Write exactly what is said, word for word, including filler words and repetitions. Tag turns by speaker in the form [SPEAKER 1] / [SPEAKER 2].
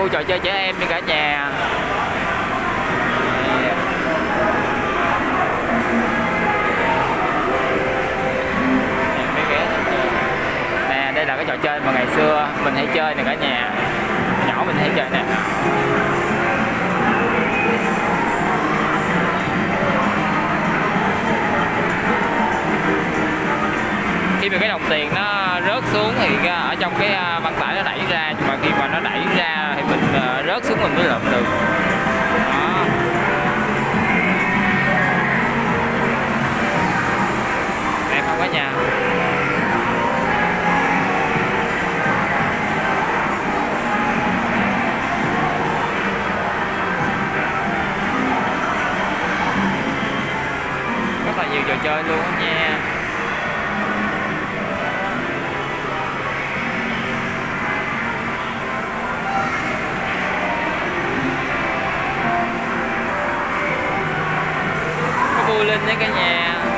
[SPEAKER 1] khu trò chơi trẻ em cho cả nhà. Nè, đây là cái trò chơi mà ngày xưa mình hay chơi nè cả nhà. Nhỏ mình hay chơi nè. Khi mà cái đồng tiền nó rớt xuống thì ở trong cái băng tải nó đẩy ra, nhưng mà khi mà nó đẩy ra thì mình rớt xuống mình mới lượm được. Đó. Đẹp không cả nhà? Rất là nhiều trò chơi luôn đó nha. Vui lên đấy cả nhà.